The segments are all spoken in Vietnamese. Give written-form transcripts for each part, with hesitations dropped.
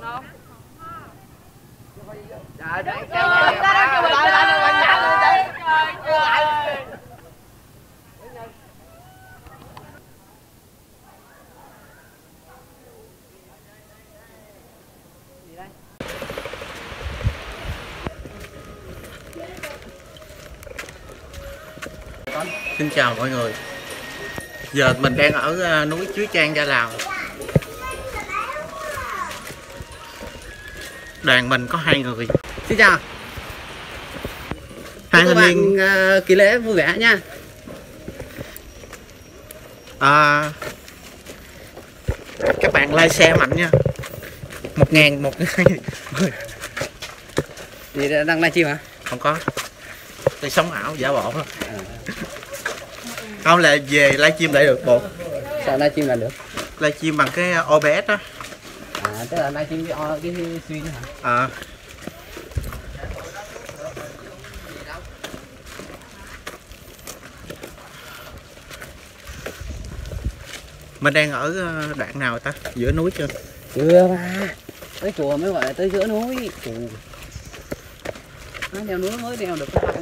Trời đang kêu lại Xin chào mọi người. Giờ mình đang ở núi Chuối Trang, Gia Lào. Đoàn mình có 2 người. Xin chào. Hai thanh niên kỳ lễ vui vẻ nha. Các bạn like share mạnh nha. 1.000 một ngày. Gì đang livestream hả? Không có. Tôi sống ảo giả bộ thôi. Không là về livestream lại được bộ. Sao livestream là được? Livestream bằng cái OBS đó. Tức là livestream cái xuyên hả? Mình đang ở đoạn nào ta? Giữa núi chưa? Chưa mà. Tới chùa mới gọi là tới giữa núi. Nó leo núi mới leo được cái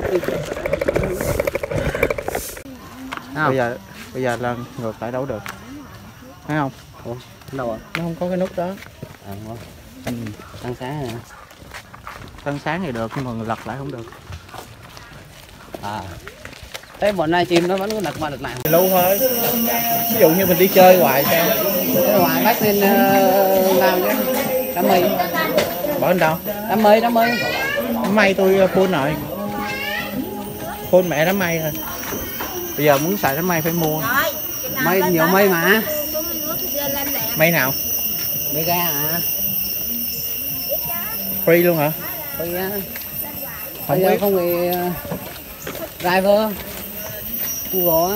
Bây giờ là ngược lại đâu được. Thấy không? Ủa, đâu rồi? Nó không có cái nút đó. Tăng sáng nè. Tăng sáng thì được nhưng mà lật lại không được. Thế bọn livestream nó vẫn có lật qua lật lại. Lâu thôi. Ví dụ như mình đi chơi hoài sao? Thế ngoài bác lên làm chứ. Đám mây. Bỏ lên đâu? Đám mây. Đám mây tôi full rồi. Full mẹ đám mây rồi. Bây giờ muốn xài đám mây phải mua. Mây nhiều mây mà. Mây nào? Mây ga hả? Free luôn hả? Free á. Không biết. Không thì driver Google á.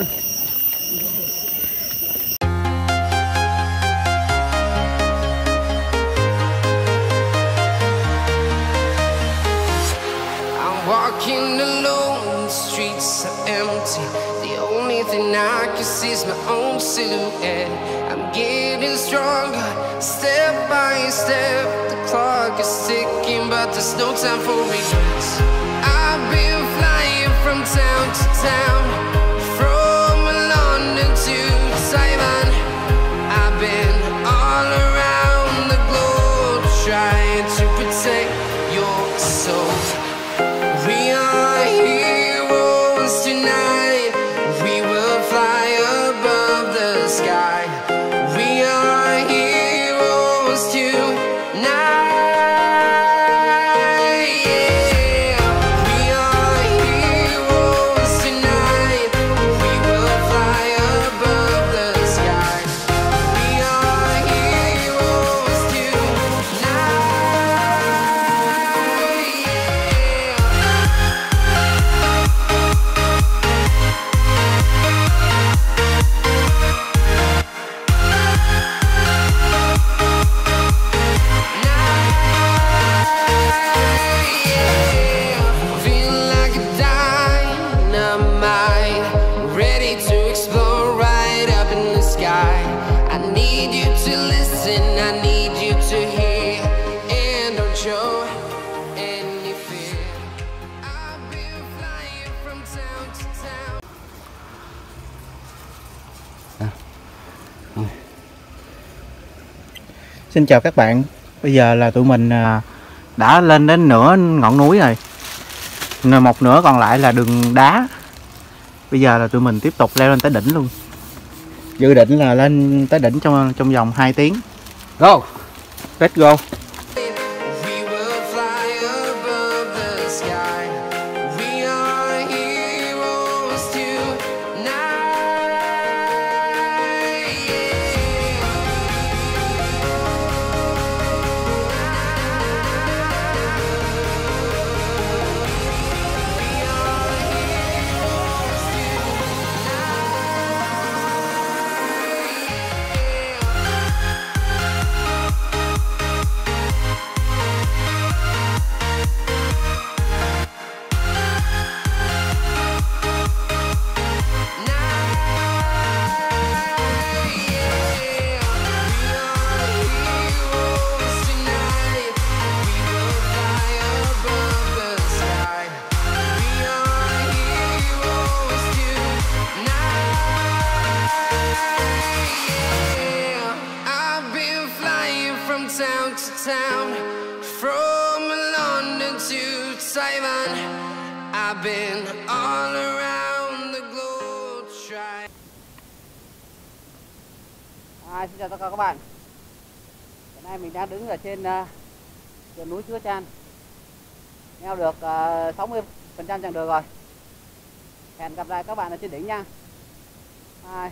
Walking alone, the streets are empty. The only thing I can see is my own silhouette. I'm getting stronger, step by step. The clock is ticking, but there's no time for regrets. I've been flying from town to town, from London to Taiwan. I've been all around the globe, trying to protect your soul. We are heroes tonight. We will fly above the sky. We are heroes tonight. Yeah. We are heroes tonight. We will fly above the sky. We are heroes tonight. Feeling like a dynamite, ready to explode right up in the sky. I need you to listen, I need you to hear, and don't show any fear. I've been flying from town to town. Xin chào các bạn. Bây giờ là tụi mình đã lên đến nửa ngọn núi rồi. Một nửa còn lại là đường đá. Bây giờ là tụi mình tiếp tục leo lên tới đỉnh luôn. Dự định là lên tới đỉnh trong vòng 2 tiếng. Go. Let's go. We will fly above the sky. We are heroes tonight. town, from London to Taiwan. I've been all around the globe trying. Xin chào tất cả các bạn. Hiện nay mình đang đứng ở trên sườn núi Chúa Chan. Leo được 60% chặng đường rồi. Hẹn gặp lại các bạn ở trên đỉnh nha. Bye.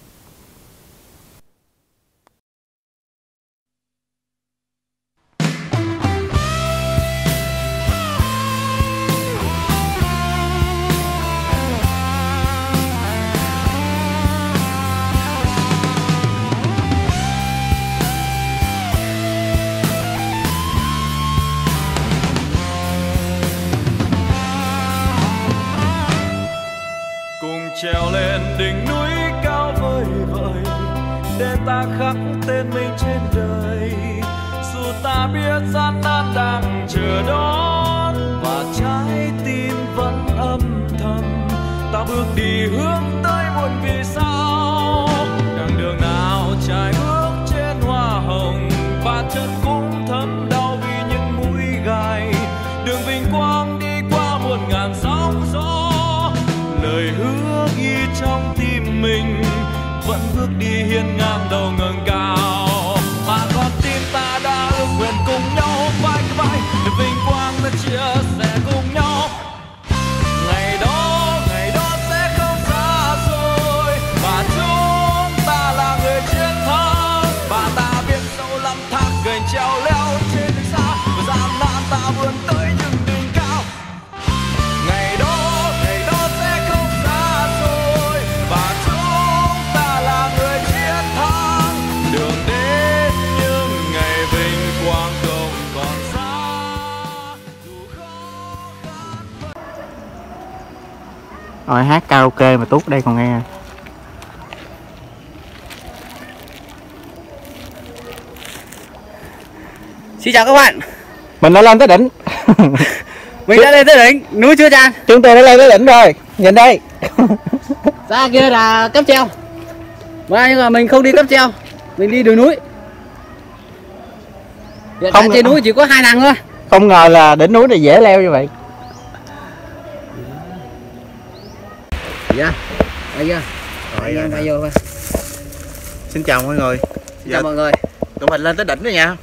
Trèo lên đỉnh núi cao vời vợi để ta khắc tên mình trên đời, dù ta biết gian nan đang chờ đón và trái tim vẫn âm thầm. Ta bước đi hướng tới muôn vì sao, đằng đường nào trải bước trên hoa hồng, và chân cũng thấm đau vì những mũi gai. Đường vinh quang đi qua muôn ngàn sóng gió, lời hứa ghi trong tim mình vẫn bước đi hiên ngang đầu ngẩng cao. Mà con tim ta đã ước nguyện cùng nhau vai vai để vinh quang ta chia sẻ cùng nhau. Ngày đó sẽ không xa rồi, và chúng ta là người chiến thắng. Và ta biết sâu lắm thác gành trèo leo trên đỉnh xa, và gian nan ta vươn tới những đỉnh cao. Ngày đó sẽ không xa rồi, và chúng ta là người chiến thắng. Đường đến những ngày vinh quang không còn xa, dù khó khăn. Rồi hát karaoke mà Tuốt đây còn nghe. Xin chào các bạn. Mình đã lên tới đỉnh. Mình đã lên tới đỉnh núi Chúa Chan. Chúng tôi đã lên tới đỉnh rồi. Nhìn đây. Ra kia là cáp treo. Nhưng mà mình không đi cáp treo, mình đi đường núi. Hiện tại trên núi chỉ có 2 nàng thôi. Không ngờ là đỉnh núi này dễ leo như vậy. Dạ. Đây kia. Rồi anh em vô thôi. Xin chào mọi người. Xin chào mọi người. Tụi mình lên tới đỉnh rồi nha.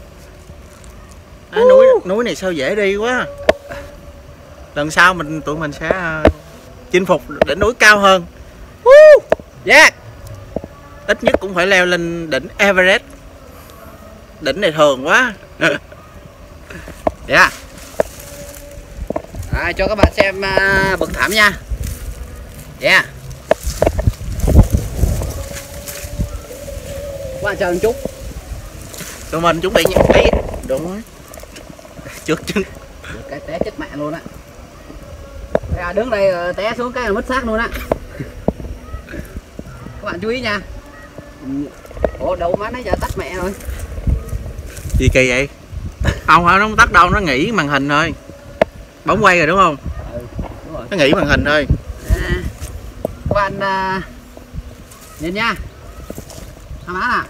Núi này sao dễ đi quá. Lần sau tụi mình sẽ chinh phục đỉnh núi cao hơn. Yeah. Ít nhất cũng phải leo lên đỉnh Everest. Đỉnh này thường quá. Yeah. Cho các bạn xem bậc thảm nha. Yeah. Các bạn chờ một chút. Tụi mình chuẩn bị nhặt đấy. Đúng rồi. Trước chân. Cái té chết mẹ luôn á. Đứng đây té xuống cái là mất xác luôn á. Các bạn chú ý nha. Ủa đầu má nó giờ tắt mẹ rồi. Gì kỳ vậy? Không phải nó không tắt đâu, nó nghỉ màn hình thôi. Bấm quay rồi đúng không? Đúng rồi. Nó nghỉ màn hình thôi. Các bạn nhìn nha. Hả má nè.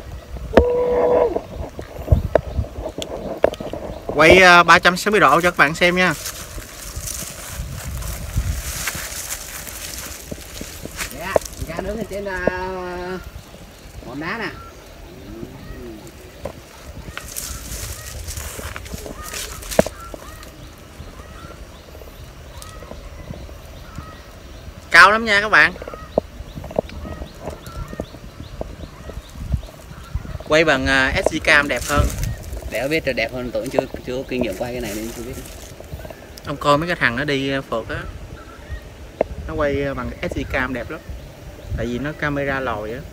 Quay 360 độ cho các bạn xem nha. Ra đứng trên ngọn đá nè. Cao lắm nha các bạn. Quay bằng SD cam đẹp hơn. Để biết là đẹp hơn, tôi chưa có kinh nghiệm quay cái này nên chưa biết. Ông coi mấy cái thằng nó đi phượt á, nó quay bằng SD cam đẹp lắm. Tại vì nó camera lồi á.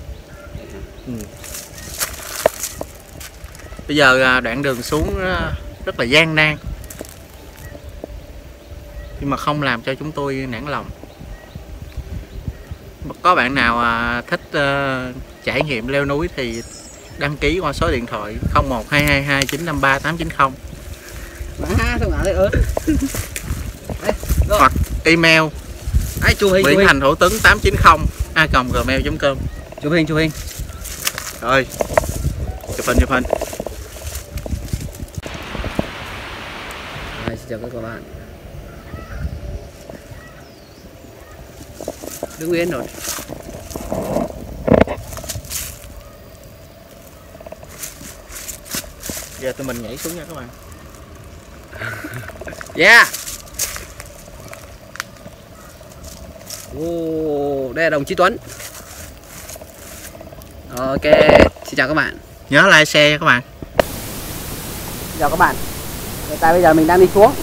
Bây giờ đoạn đường xuống rất là gian nan, nhưng mà không làm cho chúng tôi nản lòng. Có bạn nào thích trải nghiệm leo núi thì đăng ký qua số điện thoại 01222 953 890 hoặc email Nguyễn Thành Hữu Tấn 890@gmail.com. Chụp hình rồi chụp hình xin chào các bạn. Đứng yên rồi. Giờ tụi mình nhảy xuống nha các bạn. Yeah. Đây là đồng chí Tuấn. Ok, xin chào các bạn. Nhớ like share nha các bạn. Xin chào các bạn. Hiện tại bây giờ mình đang đi xuống.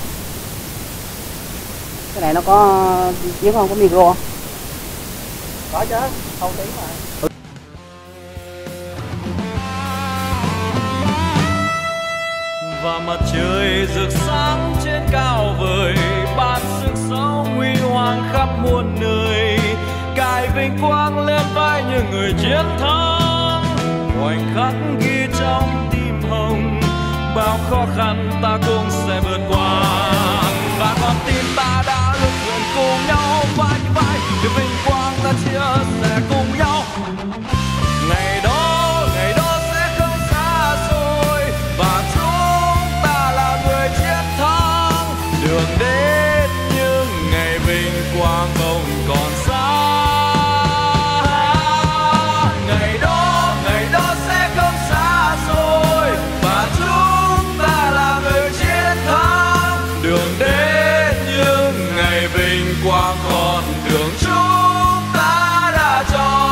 Cái này nó có tiếng không, có micro không? Có chứ, không tiếng mà. Và mặt trời rực sáng trên cao vời, ban sức sống huy hoàng khắp muôn nơi, cài vinh quang lên vai những người chiến thắng. Khoảnh khắc ghi trong tim hồng, bao khó khăn ta cũng sẽ vượt qua. Và con tim ta đã lực lượng cùng nhau, vai vai để vinh quang ta chia sẻ cùng nhau. Ngày đó sẽ không xa xôi, và chúng ta là người chiến thắng. Đường đến những ngày vinh quang không còn xa. Ngày đó sẽ không xa xôi, và chúng ta là người chiến thắng. Đường đến những ngày vinh quang, con đường chúng ta đã chọn.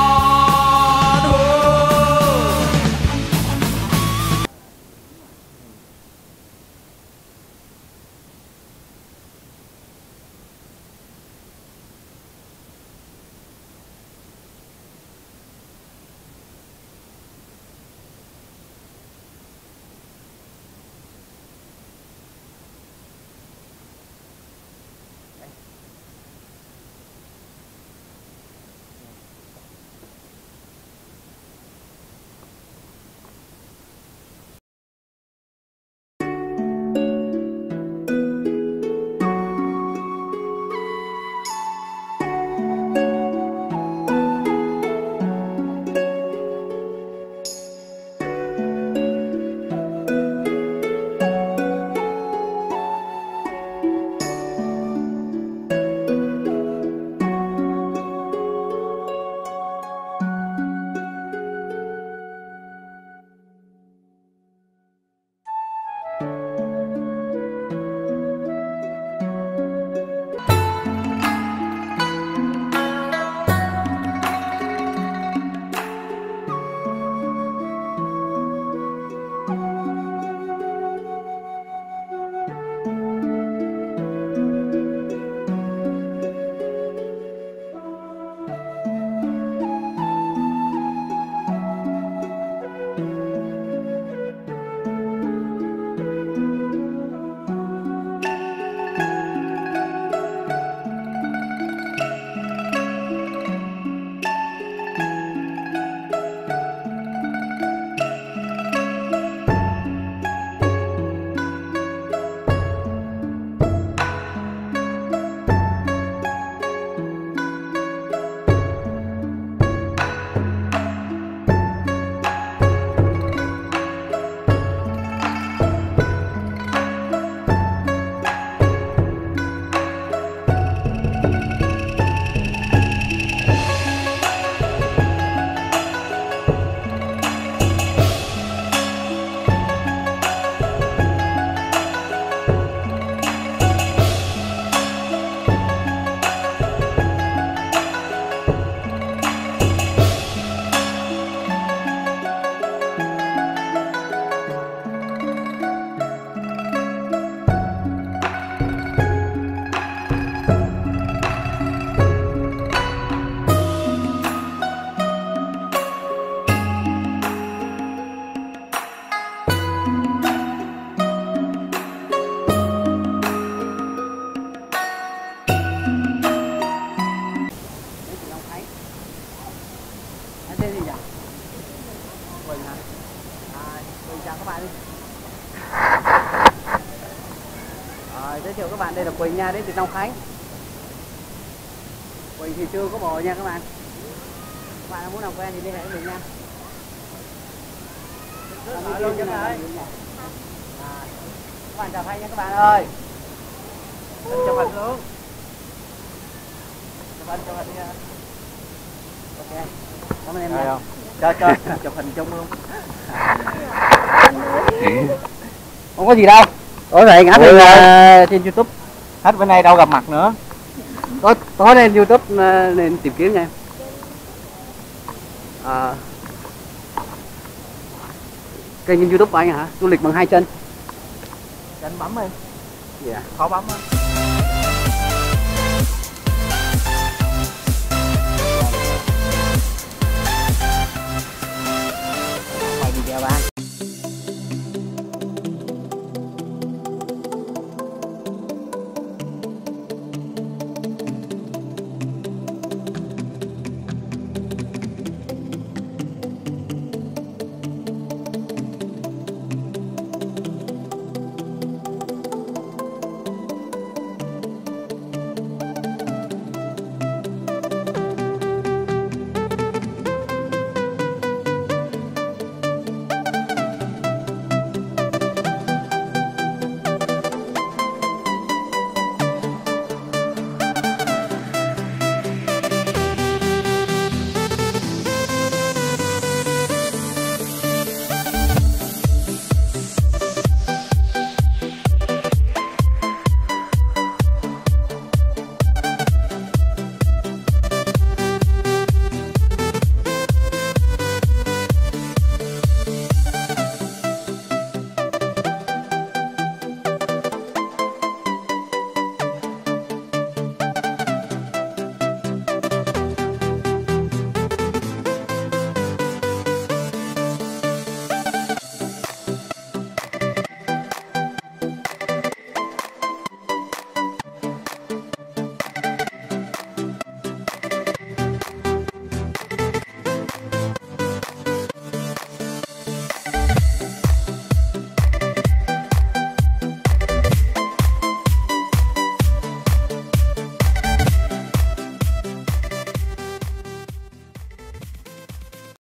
Giới thiệu các bạn, đây là Quỳnh nha, đến từ Long Khánh. Quỳnh thì chưa có bồ nha các bạn. Các bạn muốn làm quen thì liên hệ với mình nha. Các bạn chào Thanh nha các bạn ơi. chụp hình luôn. Chụp hình nha. Ok, cảm ơn em Rồi nha. không? Cho chụp hình chung luôn. Không có gì đâu. Có thể ngã Ủa, trên YouTube. Hết bữa nay đâu gặp mặt nữa. Có lên YouTube nên tìm kiếm nha em. Kênh YouTube của anh hả? Du lịch bằng 2 chân. Cho anh bấm đi. Dạ. Khó bấm á.